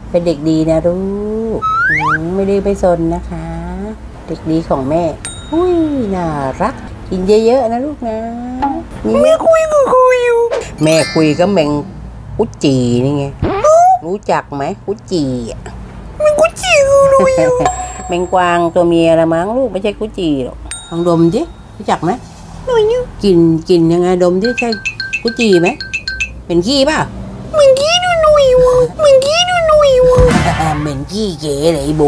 เป็นเด็กดีนะลูกไม่ได้ไปซนนะคะเด็กดีของแม่อุ้ยน่ารักกินเยอะๆนะลูกนะแม่คุยอยู่แม่คุยก็แมงกุจีนี่ไงรู้จักไหมกุจีแมงกุจีรู้อยู่แมงกวางตัวเมียละมั้งลูกไม่ใช่กุจีหรอกลองดมดิรู้จักไหมกินยังไงดมดิใช่กุจีไหมเป็นขี้ป่ะเหม็นขี้นุยๆวะเหม็นขี้นุยๆวะเหม็นขี้เก๋เลยโบ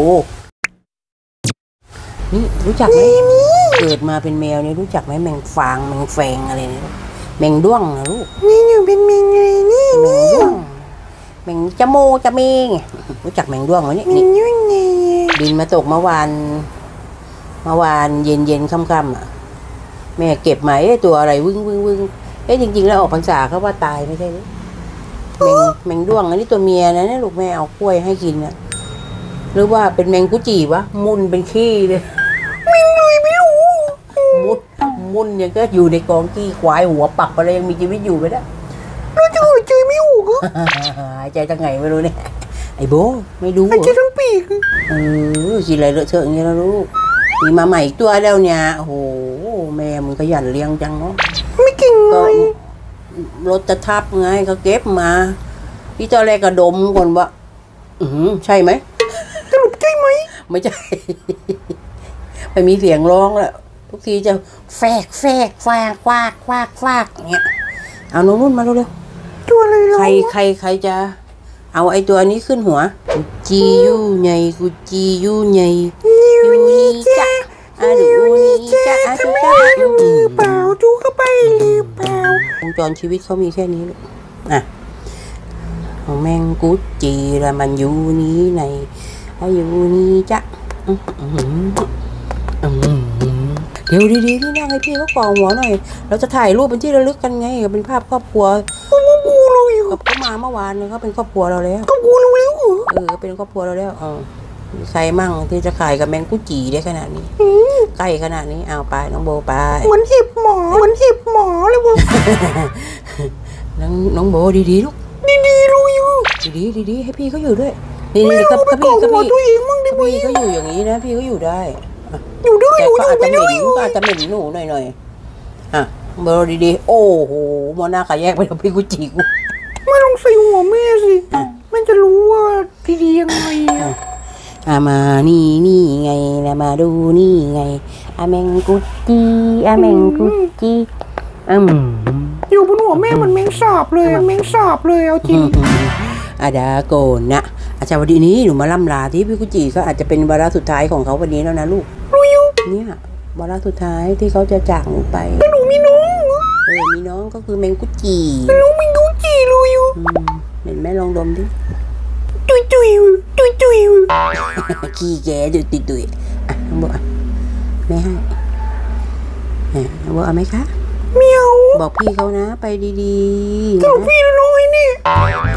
นี่รู้จักไหมเกิดมาเป็นแมวเนี่ยรู้จักไหมแมงฟางแมงแฟงอะไรเนี่ยแมงด้วงนะลูกนี่อยู่เป็นแมงอะไรนี่แมงด้วงแมงจโมจะเมงรู้จักแมงด้วงไหมเนี่ยบินมาตกเมื่อวานเย็นค่ำๆอ่ะแม่เก็บมาตัวอะไรวึ่งจริงๆแล้วออกพรรษาเขาว่าตายไม่ใช่หรือแมงด้วงอันนี้ตัวเมียนะเนี่ยลูกแม่เอากล้วยให้กินนะหรือว่าเป็นแมงกุจีวะมุนเป็นขี้เลยไม่รู้มุนยังก็อยู่ในกองขี้ควายหัวปักอะไรยังมีชีวิตอยู่ไหมนะเราจะหายใจไม่ออกหายใจทางไหนไม่รู้เนี่ยไอ้โบไม่รู้หายใจทั้งปีกกินอะไรเลอะเทอะอย่างเงี้ยนะลูกมีมาใหม่อีกตัวแล้วเนี่ยโอ้โหแม่มึงขยันเลี้ยงจังเนาะไม่เก่งก็รถจะทับไงเขาเก็บมาที่ตอนแรกก็ดมก่อนว่าใช่ไหมสรุปใช่ไหมไม่ใช่ไม่มีเสียงร้องแล้วทุกทีจะแฟกฟากอย่างเงี้ยเอาน้องนุ่นมาเร็วๆตัวอะไรใครจะเอาไอ้ตัวนี้ขึ้นหัวจียูใหญ่กูจียูใหญ่ยูนี่จ้ะยูนี่จ้ะทำไม่ได้หรือเปล่าจูเข้าไปหรือเปล่าวงจรชีวิตเขามีแค่นี้ลูกแมงกุจีละมันอยู่นี้ในอยู่นี้จ้ะเดี๋ยวดีๆที่นั่งให้พี่เขากองหัวหน่อยเราจะถ่ายรูปเป็นที่ระลึกกันไงเป็นภาพครอบครัวกับเขามาเมื่อวานเขาเป็นครอบครัวเราแล้วครอบครัวเราแล้วเป็นครอบครัวเราแล้วใครมั่งที่จะขายกับแมงกุจีได้ขนาดนี้ใกล้ขนาดนี้เอาไปน้องโบไปเหมือนเห็บหมอเลยวะน้องโบดีๆลูกดีๆรู้อยู่ดีให้พี่เขาอยู่ด้วยนี่กับพี่เขาอยู่อย่างนี้นะพี่เขาอยู่ได้แต่ก็อาจจะเหม็นหนูหน่อยเบอร์ดีๆโอ้โหมอนาขาแยกไปกับพี่กุจิกูไม่ต้องใส่หัวแม่สิมันจะรู้ว่าดียังไงมานี่ไงนะมาดูนี่ไงแมงกุจิแมงกุจิอยู่บนหัวแม่มันแมงสาบเลยเอาจริงดาโกนนะอาจารย์วันนี้หนูมาล่ำลาที่พี่กุจิก็อาจจะเป็นวาระสุดท้ายของเขาวันนี้แล้วนะลูกเนี่ยวาระสุดท้ายที่เขาจะจากหนูไปแต่หนูมีน้องมีน้องก็คือแมงกุจีน้องแมงกุจีรู้อยู่เห็นแม่ลองดมดิตุยขี้แกตุยน้องบอกแม่ให้น้องบอกเอาไหมคะเมียวบอกพี่เขานะไปดีๆบอกพี่น้อยนี่